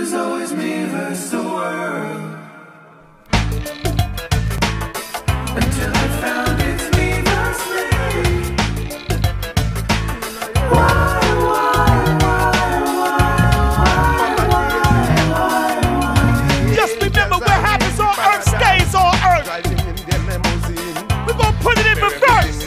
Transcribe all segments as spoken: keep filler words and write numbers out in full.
was always me versus the world. Until I found it's me versus me. Why, why, why, why, why, why? Just remember what happens on earth stays on earth. We're gonna put it in reverse.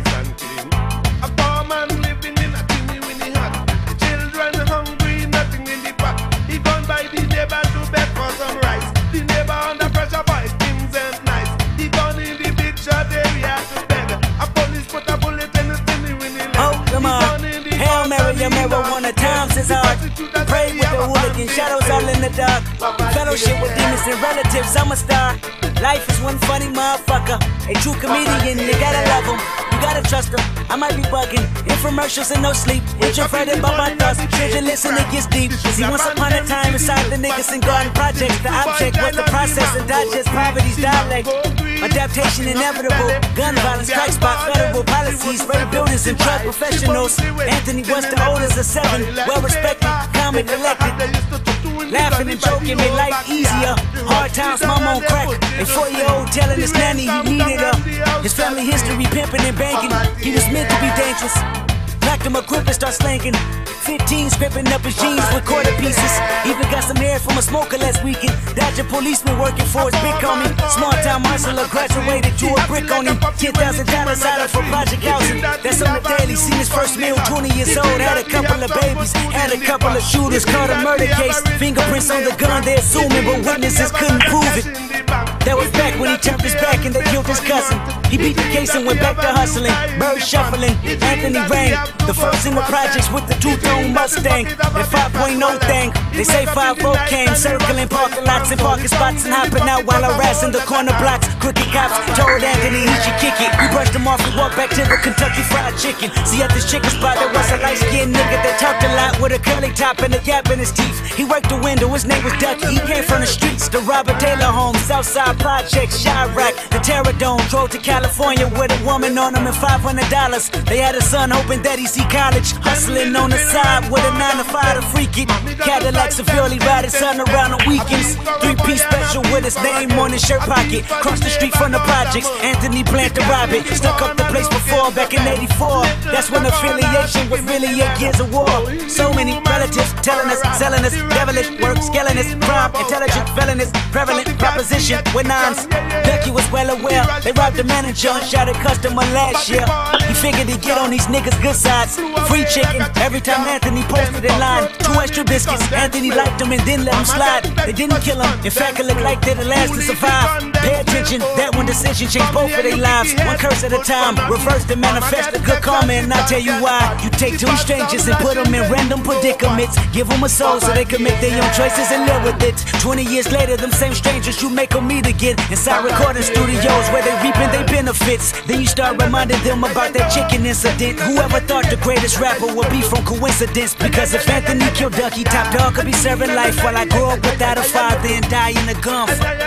A poor man living in a tinny winny hut. Children hungry, nothing in the pot. He gone by the neighbor to beg for some rice. The neighbor under pressure by things ain't nice. He gone in the big shot area to beg. A police put a bullet in his tinny winny leg. Oh, come on. Hail Mary, your marijuana times is hard. Pray with the hooligan, shadows all in the dark. Fellowship with demons and relatives, I'm a star. Life is one funny motherfucker. A true comedian, you gotta love him. You gotta trust him. I might be bugging. Infomercials and no sleep. Introverted by my thoughts. Children listen, it gets deep. See, once upon a time inside the niggas and garden projects, the object was the process and digest poverty's dialect. Adaptation inevitable. Gun violence, strike spot, federal policies, raid buildings and drug professionals. Anthony was the oldest of seven. Well respected, calm and collected. Laughing and joking made life easier. Hard times, mom on crack. A four-year-old telling his nanny he needed her. His family history pimping and banking. He was meant to be dangerous. Knocked him a grip and start slanking. fifteen scraping up his jeans with quarter pieces. Even got some hair from a smoker last weekend. Dodging policeman working for his big homie. Small town hustler graduated to a brick on him. ten thousand dollars out of for project housing. That's on the daily. Seen his first meal, twenty years old. Had a couple of babies. Had a couple of shooters. Caught a murder case. Fingerprints on the gun, they assuming, but witnesses couldn't prove it. That was back when he turned his back and they killed his cousin. He beat the case and went back to hustling. Bird shuffling, Anthony rang. The first in the projects with the two-tone Mustang. That five point oh thing. They say five oh came, circling parking lots and parking spots and hopping out while harassing the corner blocks. Crooked cops told Anthony he should kick it. We brushed him off and walked back to the Kentucky Fried Chicken. See, at this chicken spot there was a light-skinned nigga that talked a lot with a curly top and a gap in his teeth. He worked the window, his name was Ducky. He came from the streets, the Robert Taylor home, Southside Projects, Chirac, the Terror Dome. Drove to California with a woman on him and five hundred dollars. They had a son hoping that he see college. Hustling on the side with a nine to five to freak it. Cadillac severely ride his son around on weekends. Three-piece special with his name on his shirt pocket. Cross the street from the projects, Anthony planned to rob it. Stuck up the place before, back in eighty-four. That's when affiliation was really eight years of war. So many relatives telling us, selling us, devilish work, scaling us, crime, intelligent, felonious, prevalent proposition with nines. Becky was well aware. They robbed the manager and shot a customer last year. He figured he'd get on these niggas' good sides. Free chicken every time Anthony posted in line. Two extra biscuits. Anthony liked them and then let them slide. They didn't kill him. In fact, it looked like they're the last to survive. Pay attention. That one decision changed both of their lives. One curse at a time. Reverse to manifest the good karma, and I'll tell you why. You take two strangers and put them in random predicaments. Give them a soul so they can make their own choices and live with it. Twenty years later, them same strangers you make them meet again inside recording studios where they reaping their benefits. Then you start reminding them about that chicken incident. Whoever thought the greatest rapper would be from coincidence? Because if Anthony killed Ducky, Top Dog could be serving life while I grow up without a father and die in a gunfight.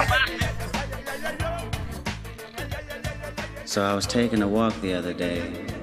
So I was taking a walk the other day,